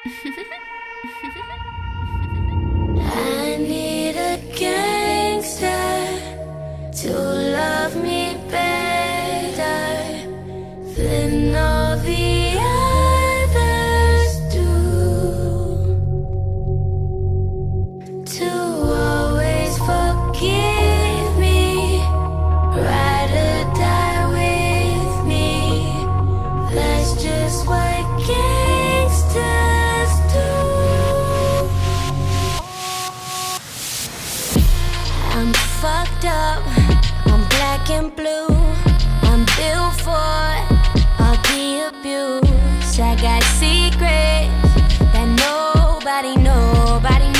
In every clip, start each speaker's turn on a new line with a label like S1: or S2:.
S1: I need a gangster to love me better than all the others do, to always forgive me, ride or die with me. That's just what gangsters do. I'm fucked up, I'm black and blue, I'm built for all the abuse. I got secrets that nobody knows.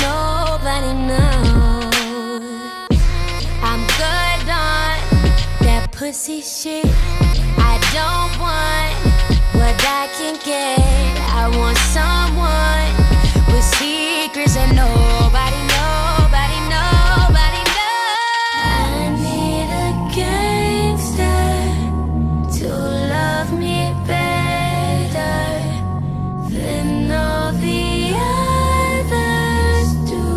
S1: I'm good on that pussy shit. I don't want what I can get. I want someone with secrets that nobody knows. I need a gangster to love me better than all the others do,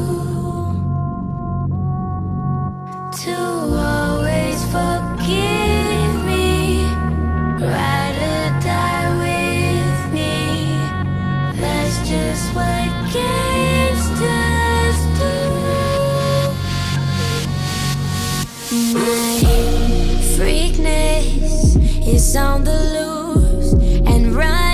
S1: to always forgive me, ride or die with me. That's just what gangsters do. My freakness is on the loose and run.